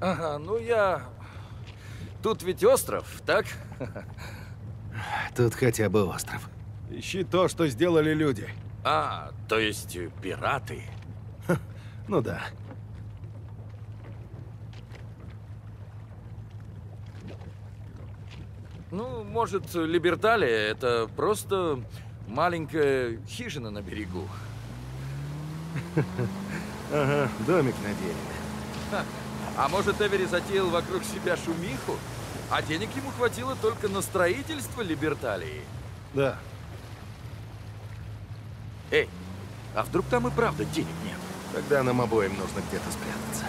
Ага, ну я... Тут ведь остров, так? Тут хотя бы остров. Ищи то, что сделали люди. А, то есть пираты. Ну да. Ну, может, Либерталия — это просто маленькая хижина на берегу. Ага, домик на дереве. Ха. А может, Эвери затеял вокруг себя шумиху? А денег ему хватило только на строительство Либерталии. Да. Эй, а вдруг там и правда денег нет? Тогда нам обоим нужно где-то спрятаться.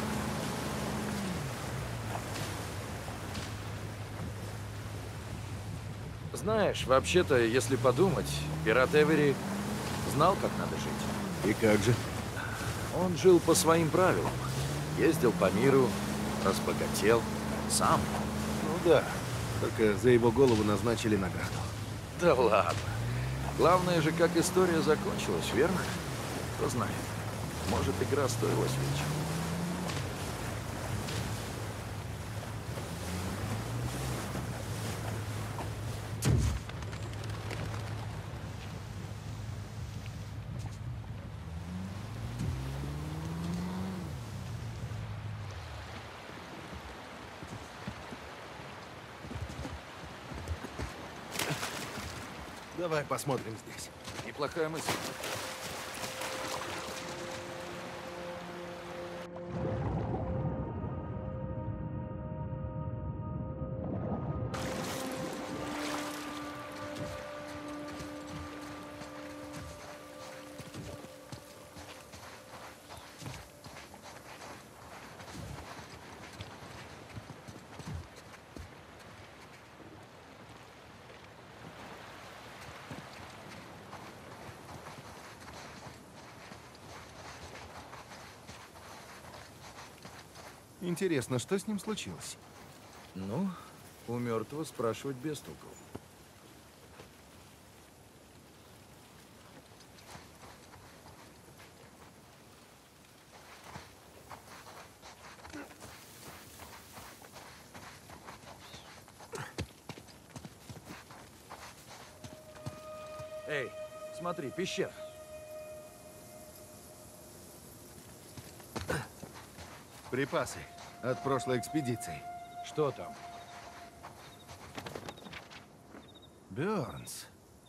Знаешь, вообще-то, если подумать, пират Эвери знал, как надо жить. И как же? Он жил по своим правилам. Ездил по миру, разбогател. Сам. Ну да. Только за его голову назначили награду. Да ладно. Главное же, как история закончилась, верно? Кто знает. Может, игра стоила свеч. Давай посмотрим здесь. Неплохая мысль. Интересно, что с ним случилось? Ну, у мертвого спрашивать без толку. Эй, смотри, пещера. Припасы от прошлой экспедиции. Что там? Бёрнс.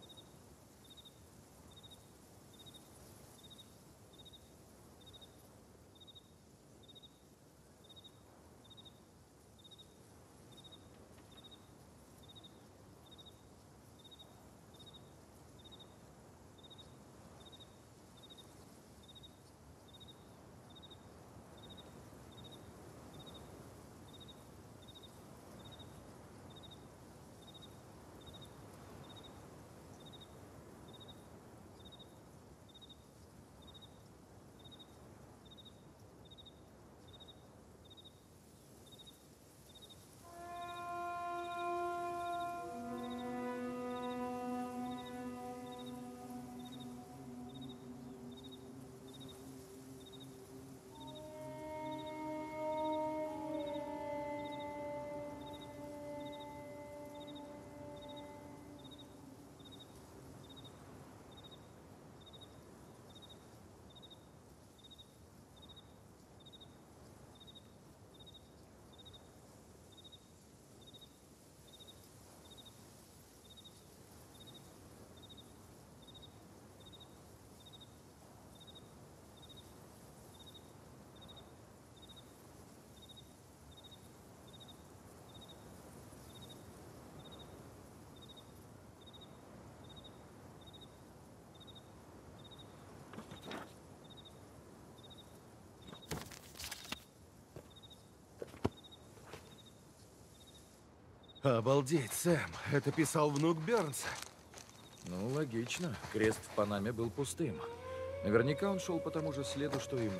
Обалдеть, Сэм. Это писал внук Бёрнса. Ну, логично. Крест в Панаме был пустым. Наверняка он шел по тому же следу, что и мы.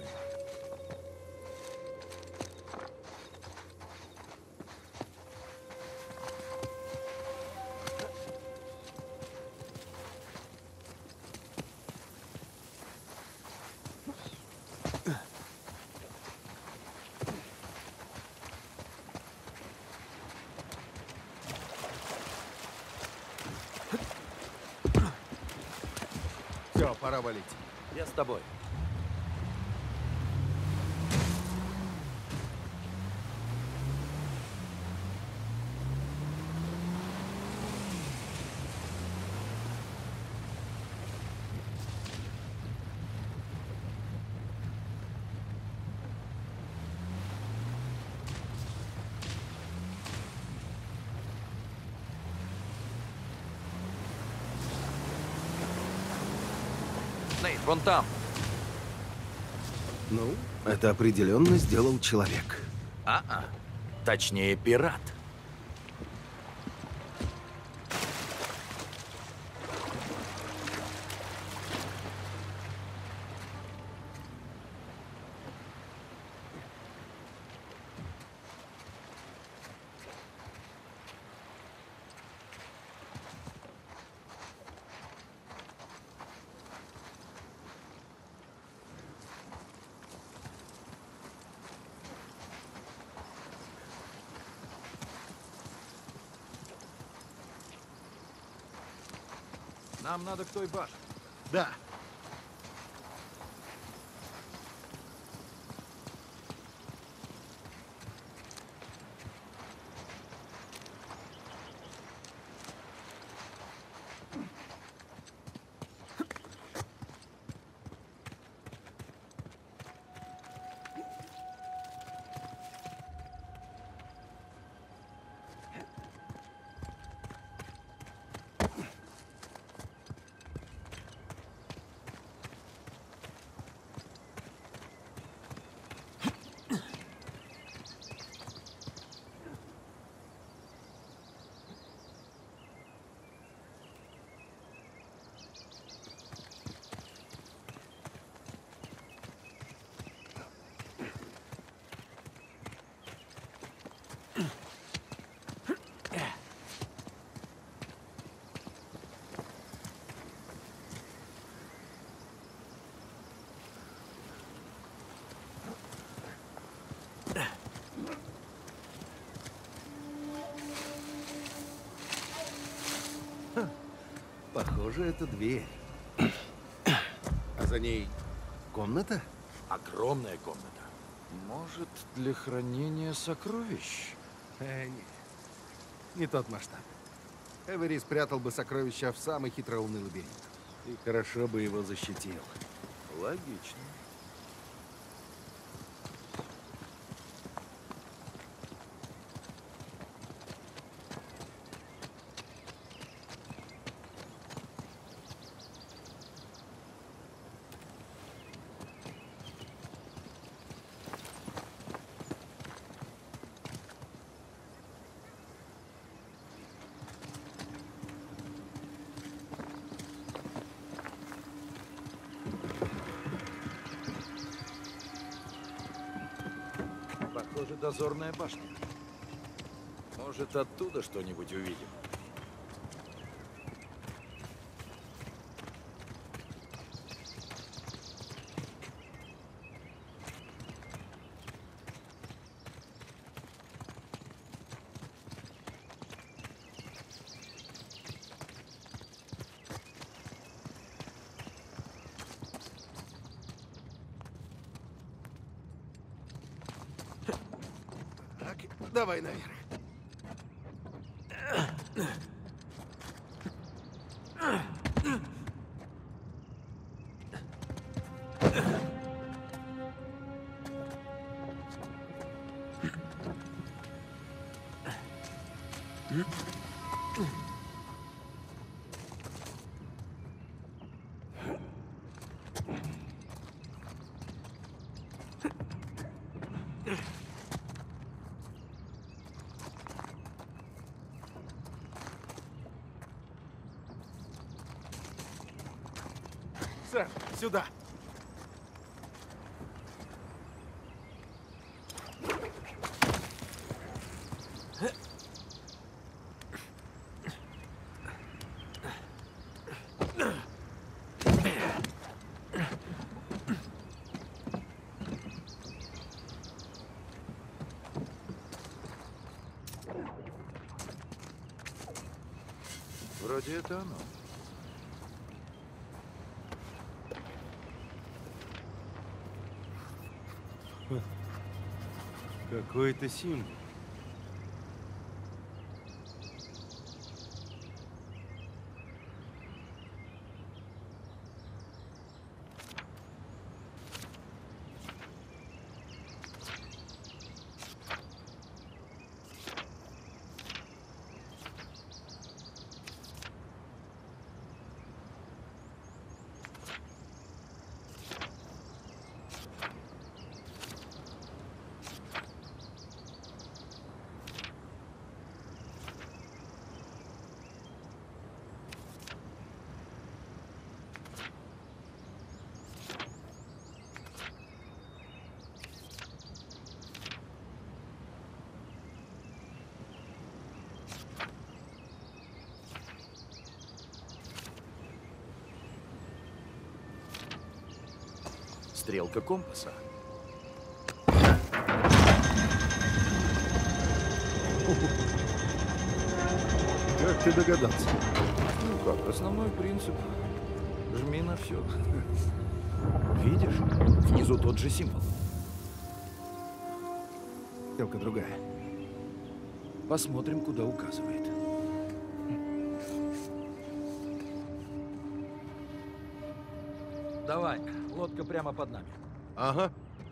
пора валить. Я с тобой. Нейт, вон там. Ну, это определенно сделал человек. Точнее, пират. Нам надо к той башне. Да. Похоже, это дверь. А за ней комната? Огромная комната. Может, для хранения сокровищ? Нет. Не тот масштаб. Эвери спрятал бы сокровища в самый хитроумный лабиринт. И хорошо бы его защитил. Логично. Похоже, дозорная башня. Может, оттуда что-нибудь увидим? Так, давай наверх. Сэр, сюда. Вроде это оно. Какой-то символ. Стрелка компаса. Как ты догадался? Ну как, основной принцип. Жми на все. Видишь? Внизу тот же символ. Стрелка другая. Посмотрим, куда указывает. Давай, лодка прямо под нами. Ага.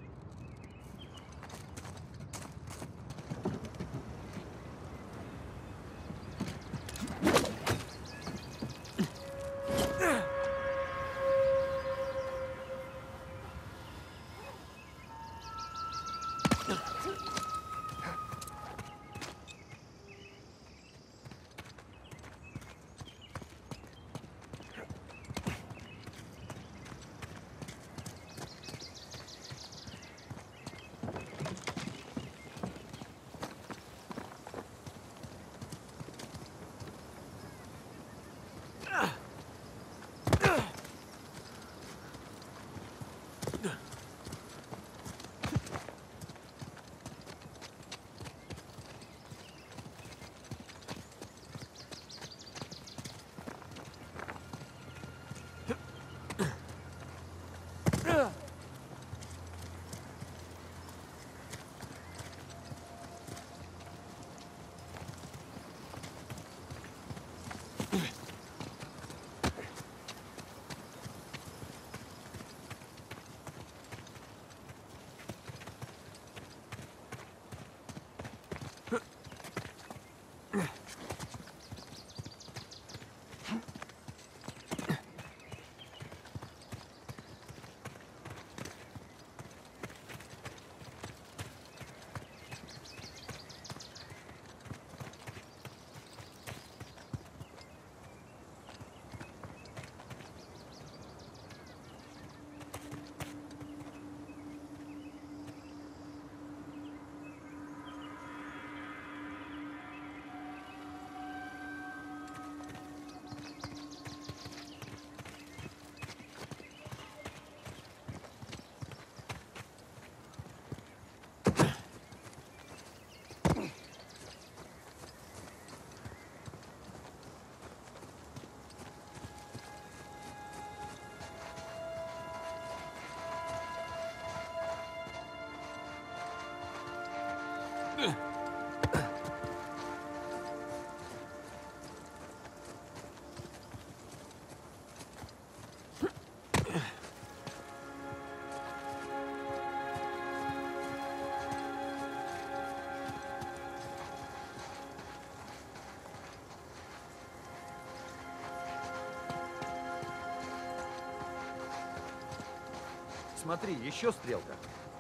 Смотри, еще стрелка.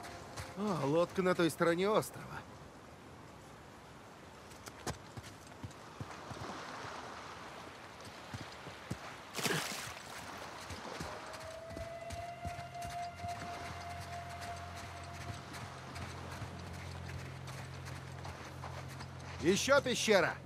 А, лодка на той стороне острова. Еще пещера.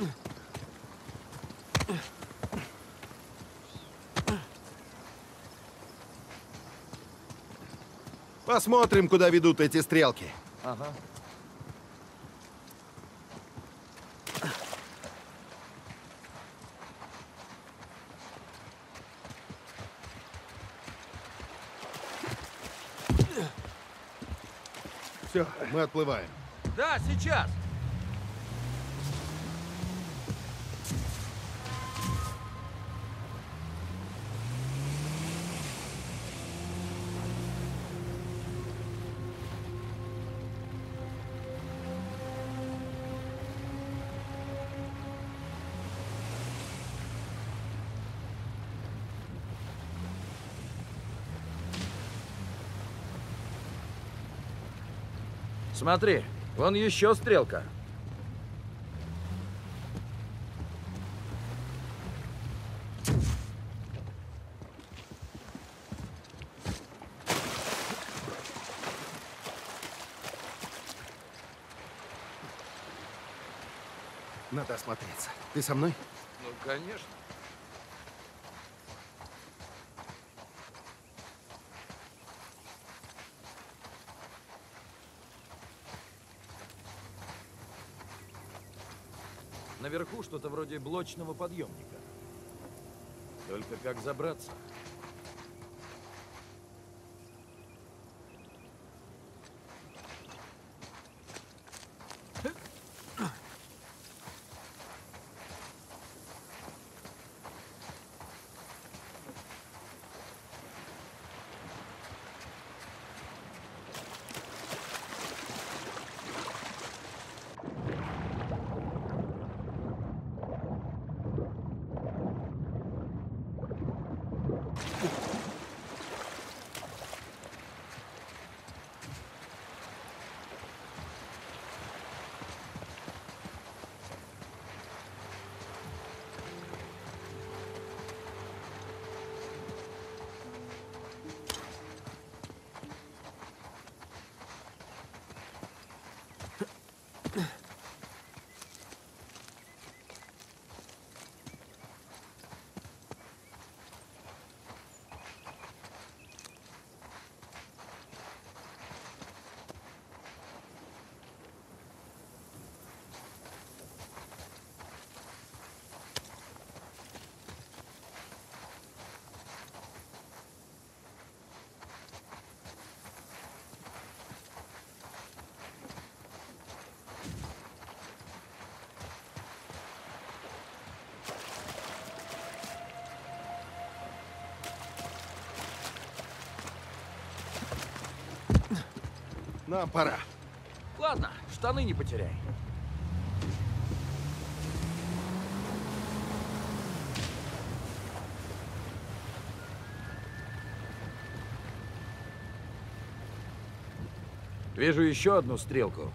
Посмотрим, куда ведут эти стрелки. Ага. Все, мы отплываем. Да, сейчас. Смотри, вон еще стрелка. Надо осмотреться. Ты со мной? Ну, конечно. Наверху что-то вроде блочного подъемника. Только как забраться? Нам пора. Ладно, штаны не потеряй. Вижу еще одну стрелку.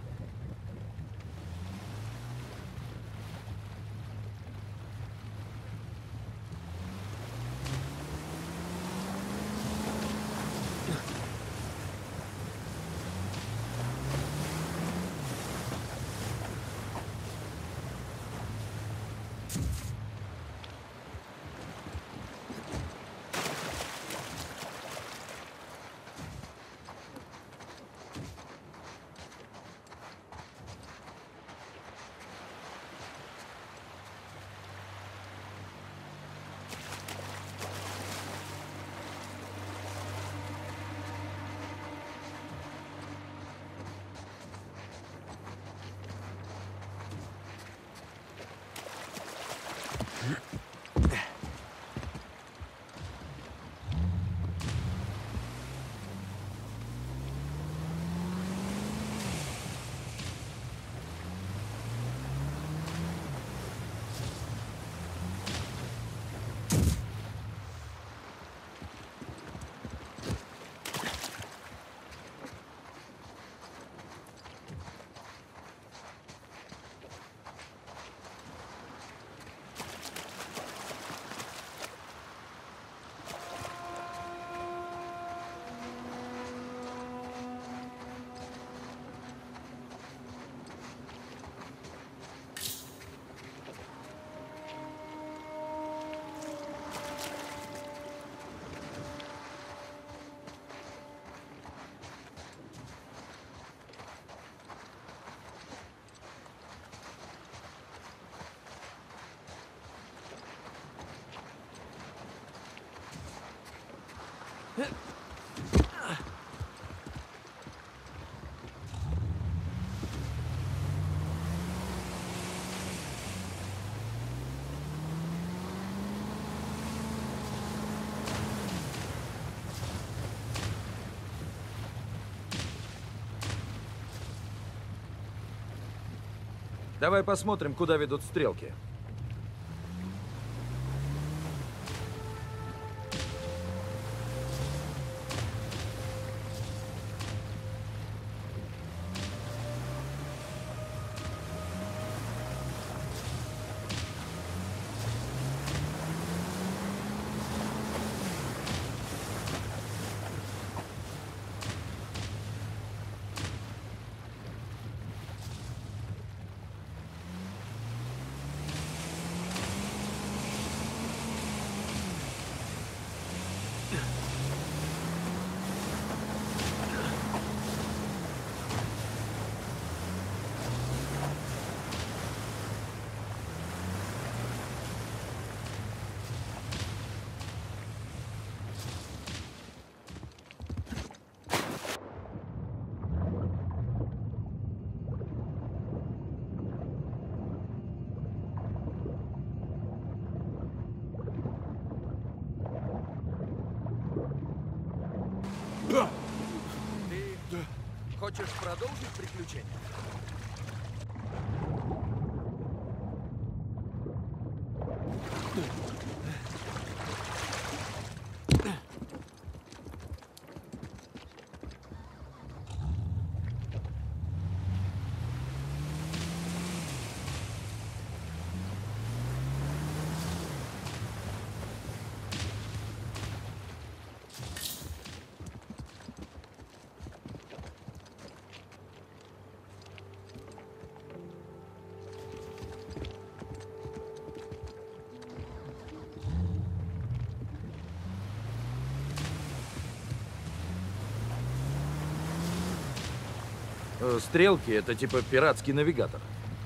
Давай посмотрим, куда ведут стрелки. Ты хочешь продолжить приключение? Стрелки — это типа пиратский навигатор.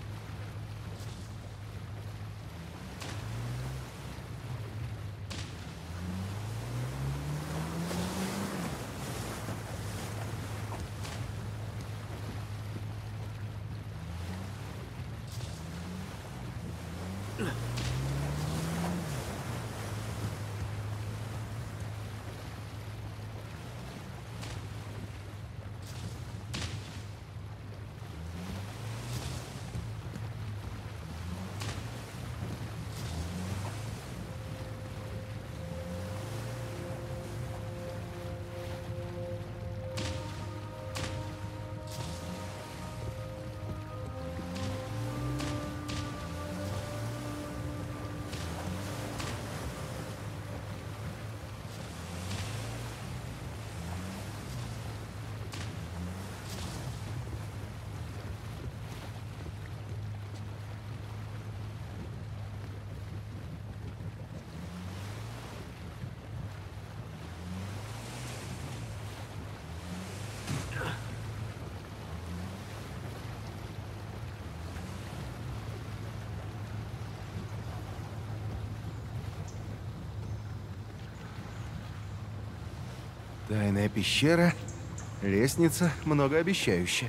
Тайная пещера, лестница многообещающая.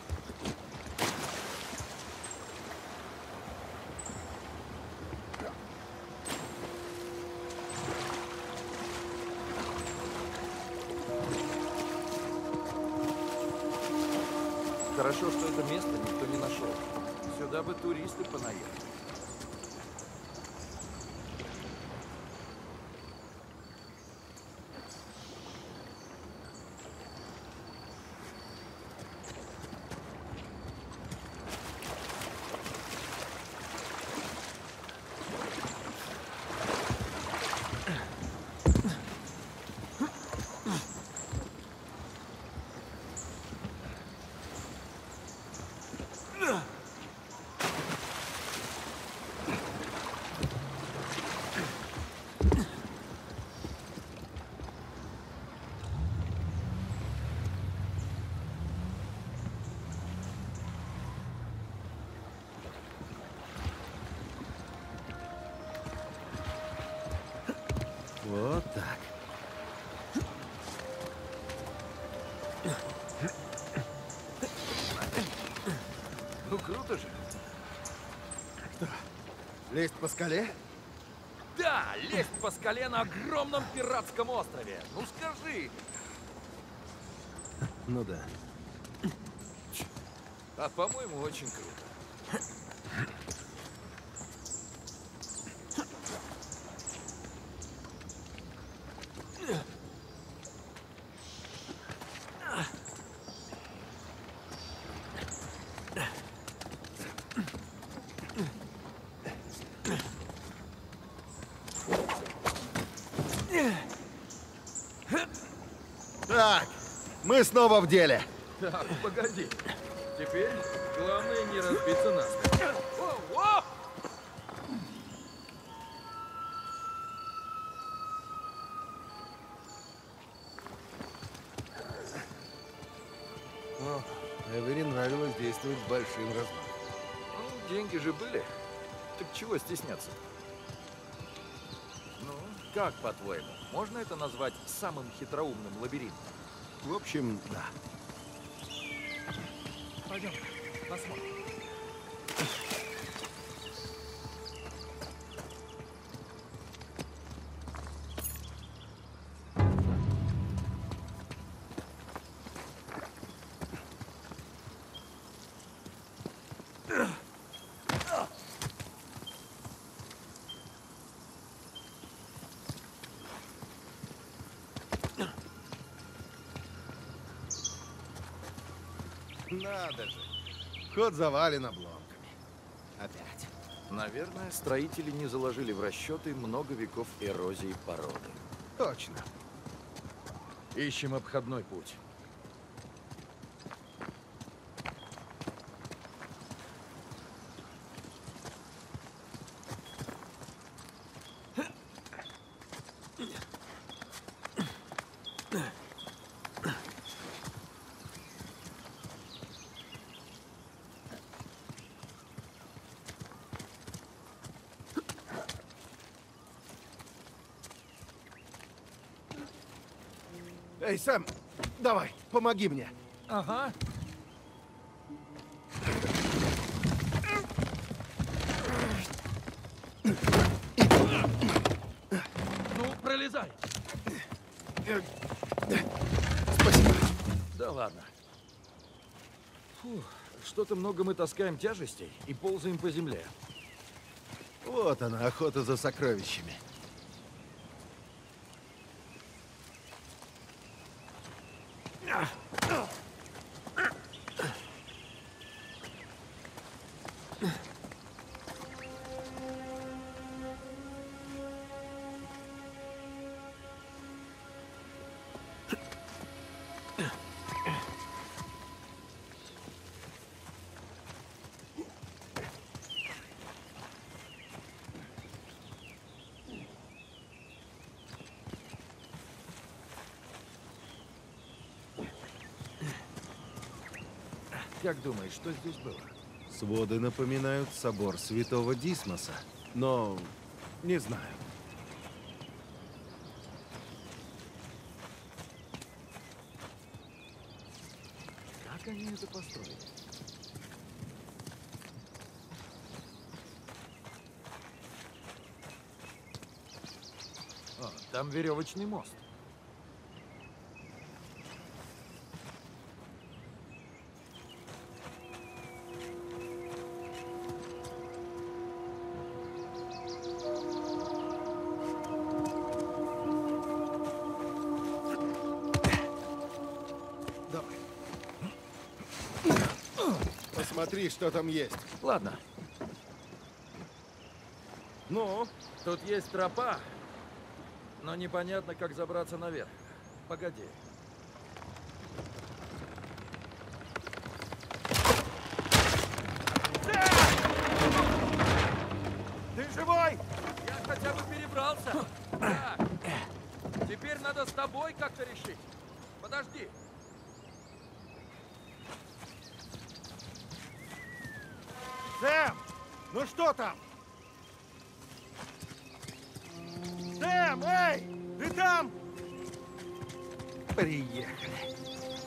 Хорошо, что это место никто не нашел. Сюда бы туристы понаехали. Вот так. Ну круто же. Лезть по скале? Да, лезть по скале на огромном пиратском острове. Ну скажи. Ну да. А по-моему, очень круто. Так, мы снова в деле. Так, погоди. Теперь главное не разбиться насмерть. О! О, Эвери нравилось действовать с большим размахом. Ну, деньги же были. Так чего стесняться? Ну, как, по-твоему, можно это назвать самым хитроумным лабиринтом? В общем, да. Пойдем, посмотрим. Надо же. Ход завален обломками. Опять. Наверное, строители не заложили в расчеты много веков эрозии породы. Точно. Ищем обходной путь. Эй, Сэм, давай, помоги мне. Ага. Ну, пролезай. Спасибо. Да ладно. Фух, что-то много мы таскаем тяжестей и ползаем по земле. Вот она, охота за сокровищами. Как думаешь, что здесь было? Своды напоминают собор Святого Дисмоса, но не знаю. Как они это построили? О, там веревочный мост. Давай. Посмотри, что там есть. Ладно, Ну, тут есть тропа, но непонятно, как забраться наверх. Погоди. ты живой? Я хотя бы перебрался. Так, теперь надо с тобой как-то решить. Подожди. Сэм, ну что там? Сэм, эй, ты там? Приехали.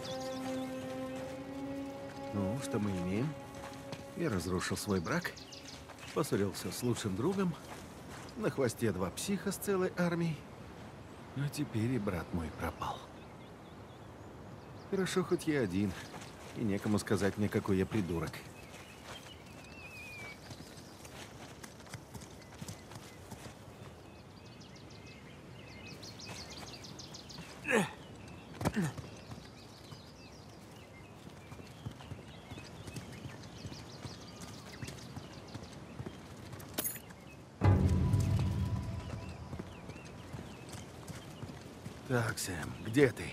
Ну, что мы имеем? Я разрушил свой брак, поссорился с лучшим другом, на хвосте 2 психа с целой армией, а теперь и брат мой пропал. Хорошо, хоть я один, и некому сказать мне, какой я придурок. Так, Сэм, где ты?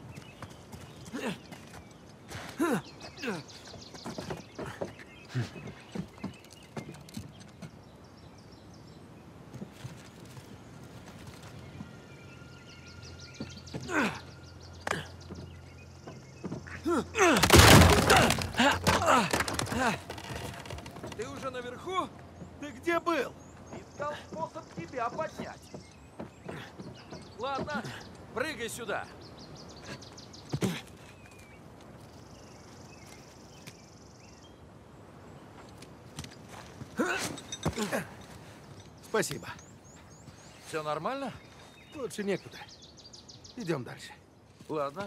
Ты уже наверху? Ты где был? Искал способ тебя поднять. Ладно, прыгай сюда. Спасибо. Все нормально? Лучше некуда. Идем дальше. Ладно.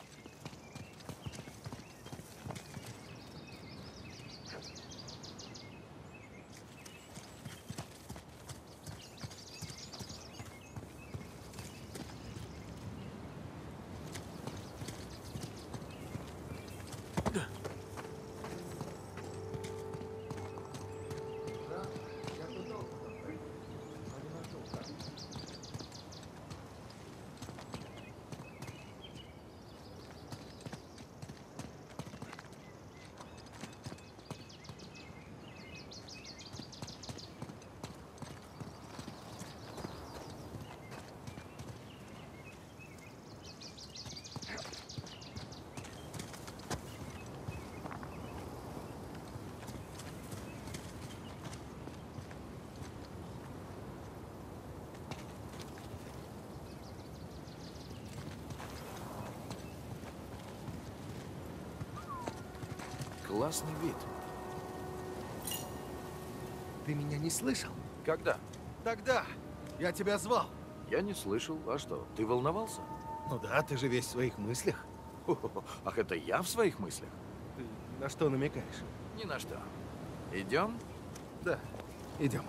Классный вид. Ты меня не слышал? Когда? Тогда. Я тебя звал. Я не слышал. А что, ты волновался? Ну да, ты же весь в своих мыслях. Хо-хо-хо. Ах, это я в своих мыслях? Ты на что намекаешь? Ни на что. Идем? Да, идем.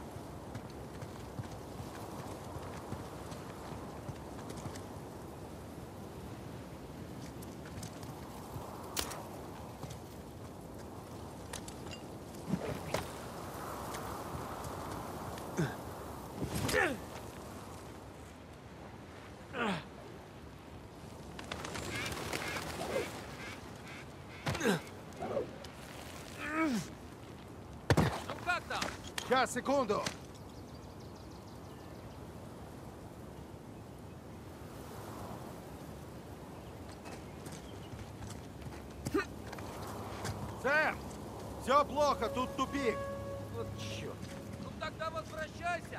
Ну как там? Сейчас, секунду. Сэм, все плохо, тут тупик. Вот черт. Ну тогда возвращайся.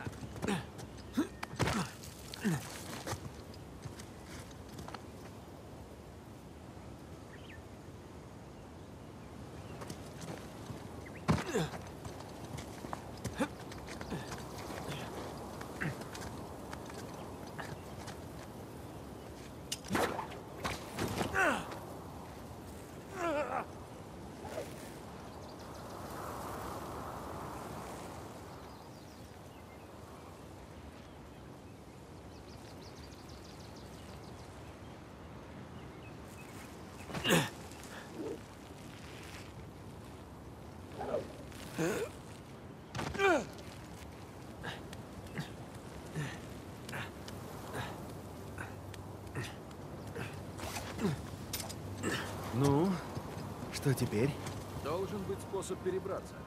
Ну, что теперь? Должен быть способ перебраться.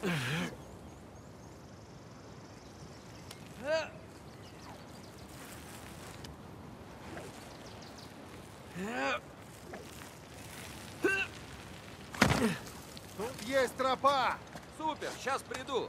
Тут есть тропа! Супер, сейчас приду.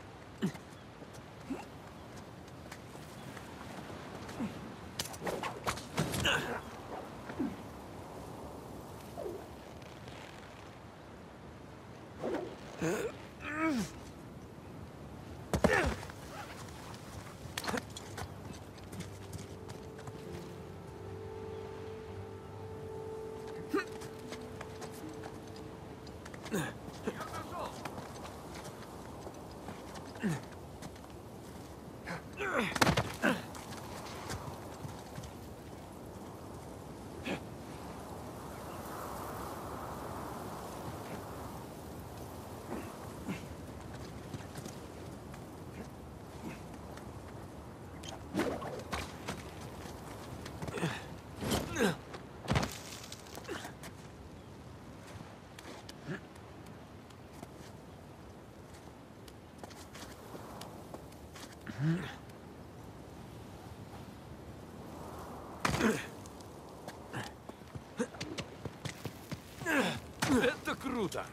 Это круто!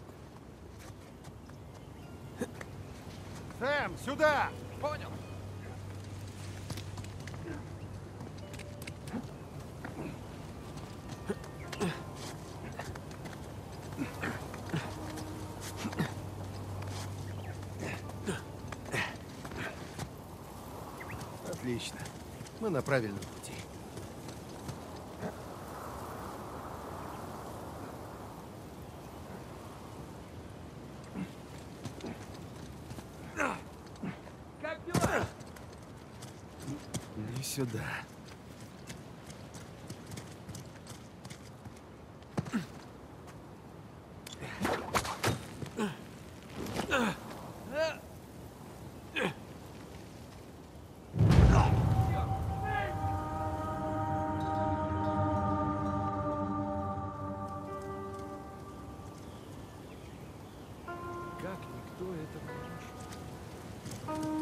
Сэм, сюда! Понял? Отлично. Мы на правильном пути. Как дела? Не сюда. Как никто этого не нашел?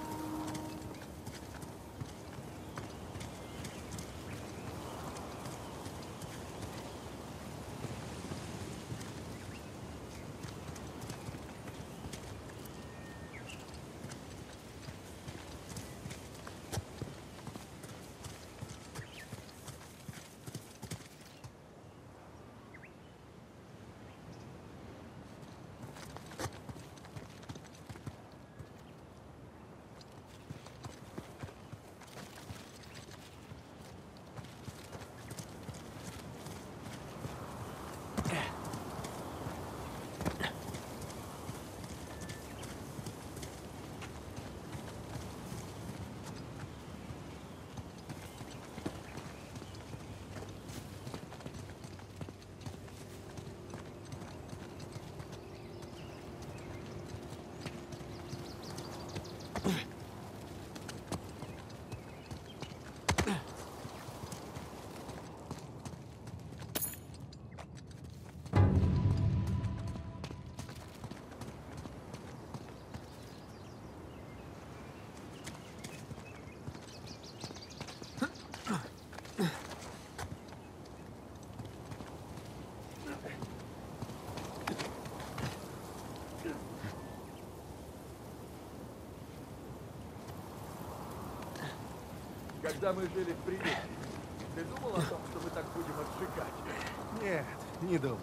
Когда мы жили в приюте, ты думал о том, что мы так будем отжигать? Нет, не думал.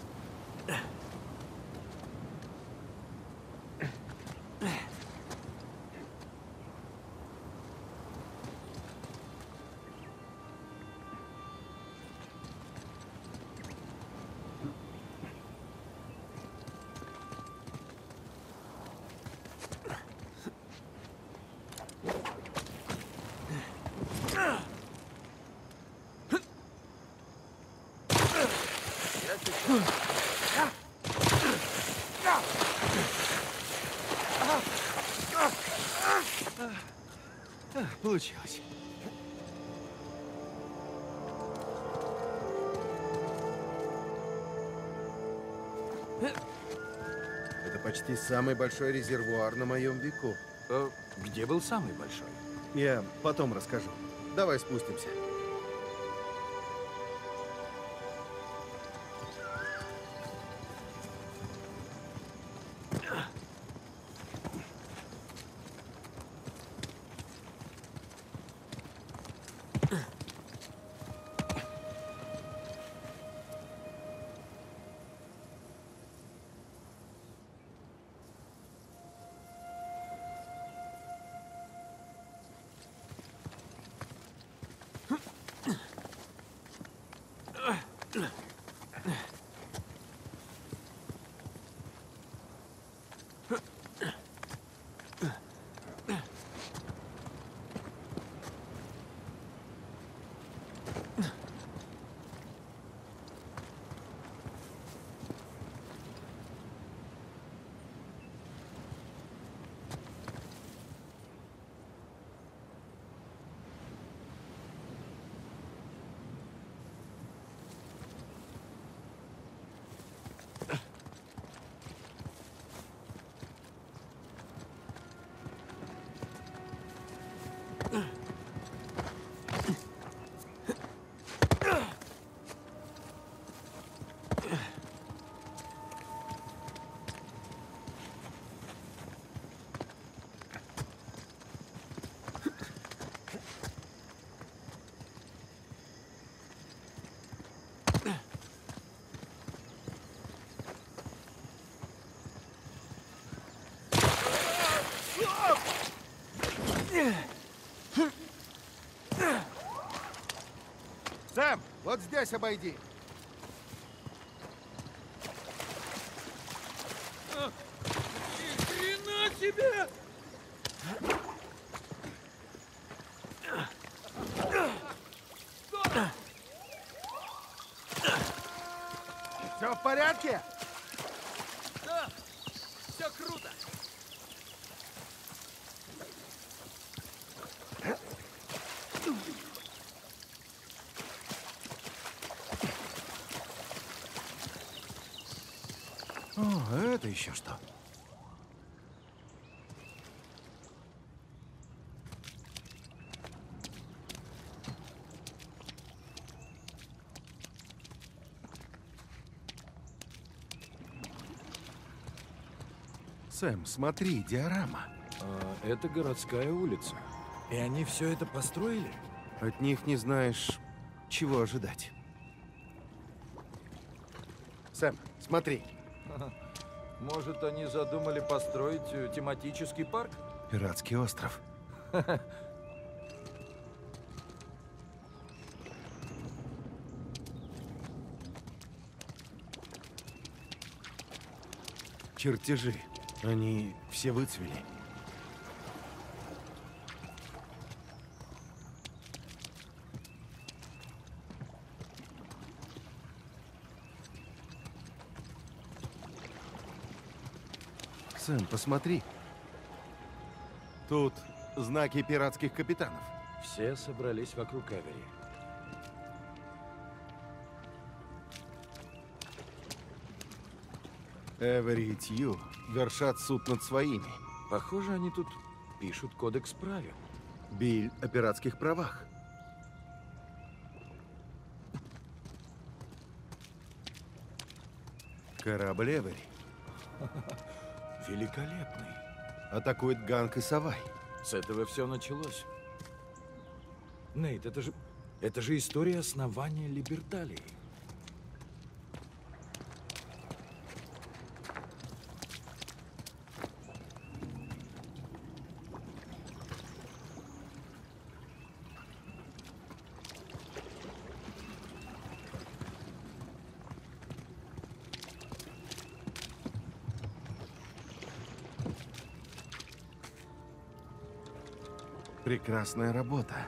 Получилось. Это почти самый большой резервуар на моем веку. Где был самый большой? Я потом расскажу. Давай спустимся. Сэм, вот здесь обойди. Ни хрена себе! Все в порядке? Да, все круто. О, это еще что? Сэм, смотри, диорама. Это городская улица. И они все это построили? От них не знаешь, чего ожидать. Сэм, смотри. Может, они задумали построить тематический парк? Пиратский остров. Чертежи. Они все выцвели. Сэм, посмотри. Тут знаки пиратских капитанов. Все собрались вокруг Эвери. Эвери и Тью вершат суд над своими. Похоже, они тут пишут кодекс правил. Биль о пиратских правах. Корабль Эвери Великолепный. атакует Ганг и Савай. С этого все началось. Нейт, это же история основания Либерталии. Прекрасная работа.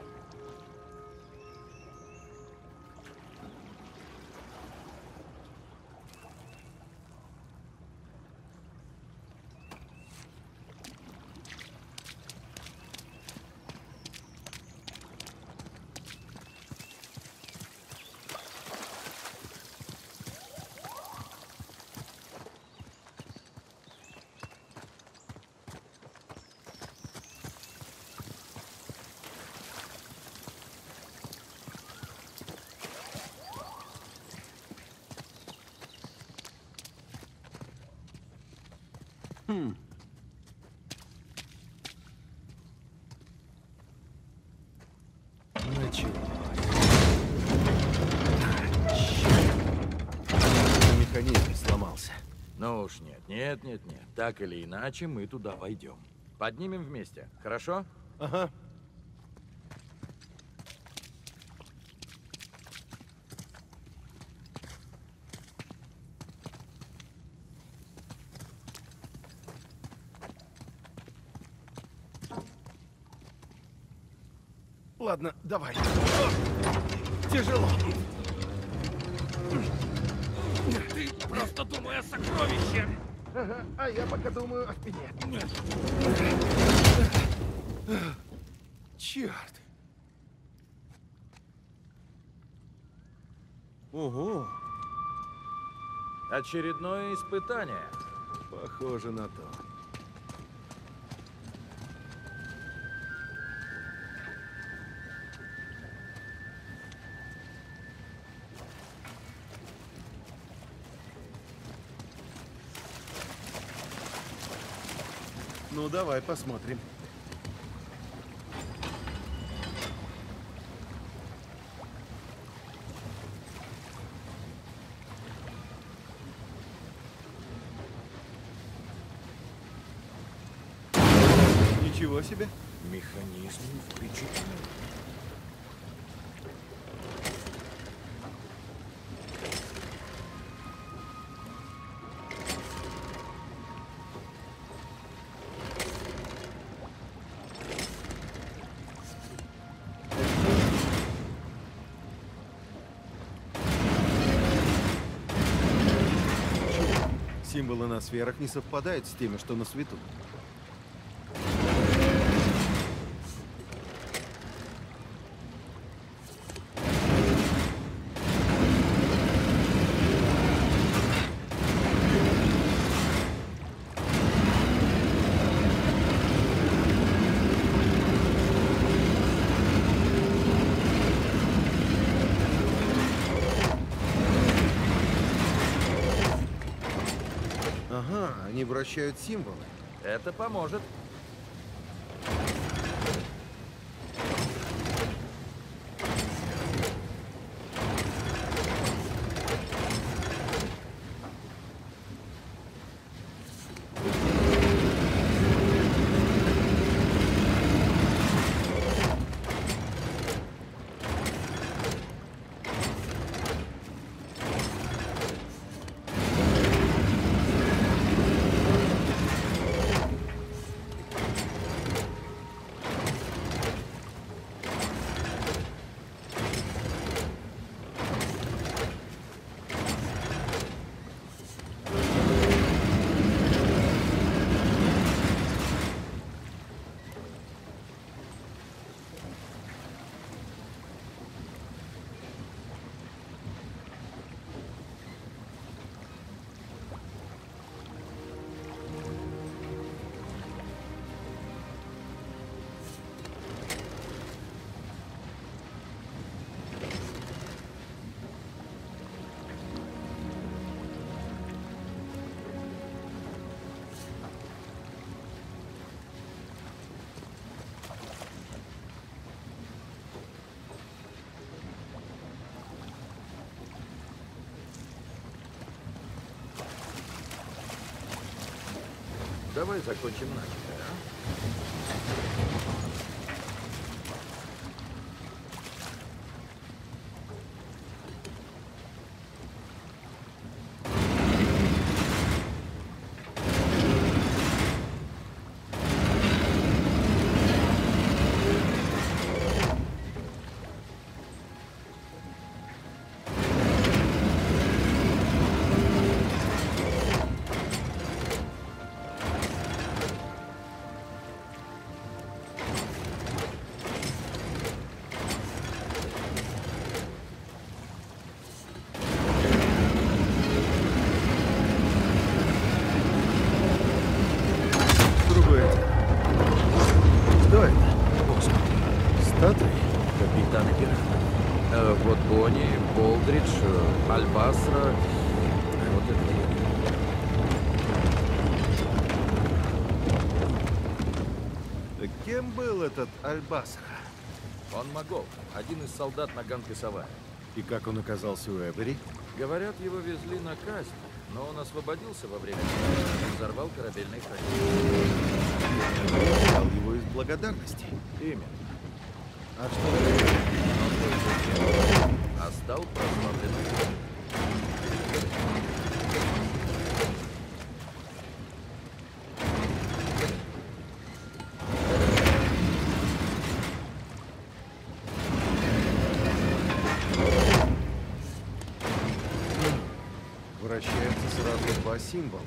Началось. Механизм сломался. Ну уж нет, нет, нет, нет. Так или иначе, мы туда войдем. Поднимем вместе, хорошо? Ага. Ладно, давай. О, тяжело. Ты просто думай о сокровище! Ага, а я пока думаю о спине. Черт. Ого, Очередное испытание. похоже на то. Ну, давай посмотрим. Ничего себе. Механизм впечатляет. Символы на сферах не совпадают с теми, что на свету. Ага, они вращают символы. Это поможет. Давай закончим начатое, а? Другое дело. Что это? Господи, Статуи? капитаны пиратов. Вот Бонни, Болдридж, Альбасра. Вот это кем был этот Альбасра? Он могол, один из солдат на Ганг-Савая. И как он оказался у Эбери? Говорят, его везли на казнь, но он освободился во время и взорвал корабельный хранилище. Взял его из благодарности. Именно. А что? А стал прославленным. Вращается сразу два символа.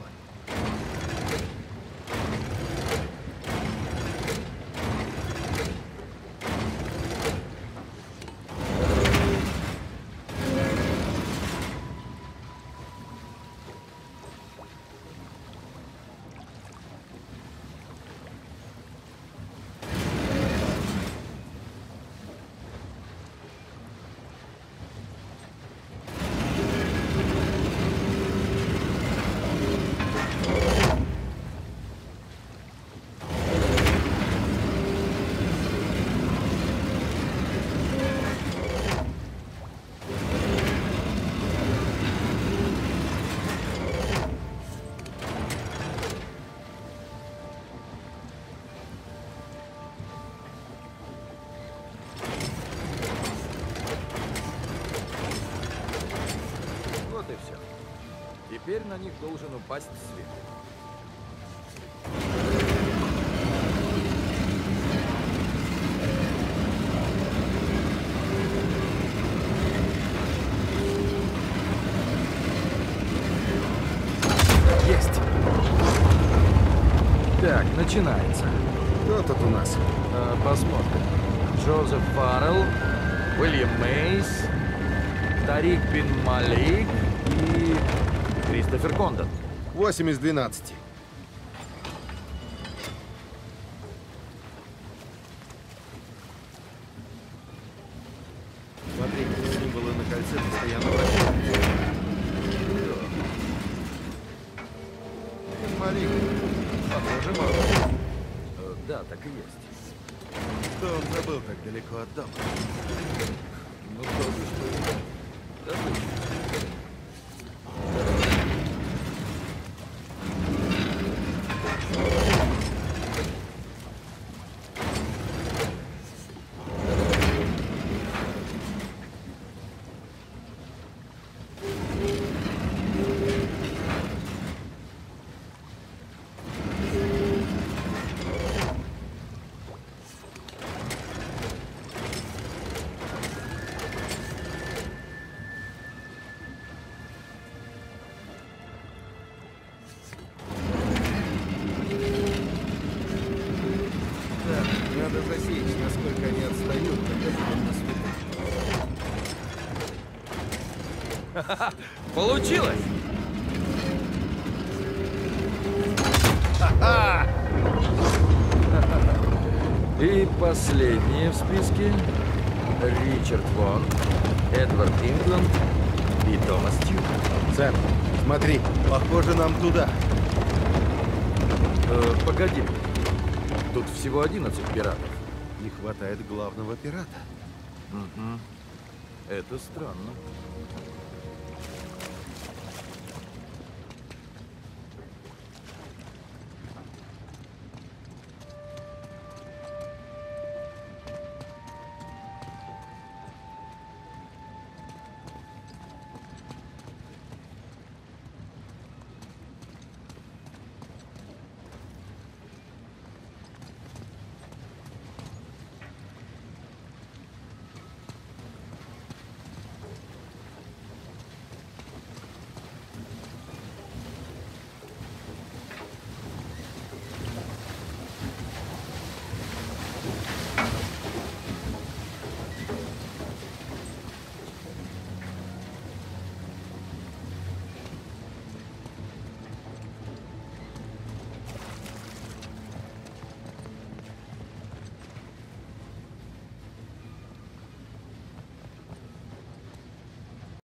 Вот и все. Теперь на них должен упасть свет. Есть! Так, начинается. Кто тут у нас? Посмотрим. Джозеф Фаррелл, Уильям Мейс, Тарик Бин Малик и Кристофер Кондон. 8 из 12. Смотри, символы на кольце постоянно вращаются. Марик, Похоже, мало. Да, так и есть. что он забыл так далеко от дома? Ну, то же, что и добыча. Надо засечь, насколько они отстают, когда идут на свету. Получилось! И последние в списке Ричард Вон, Эдвард Ингланд и Томас Тьюк. Сэм, смотри, похоже нам туда. Погоди. Тут всего 11 пиратов. Не хватает главного пирата. Угу. Это странно.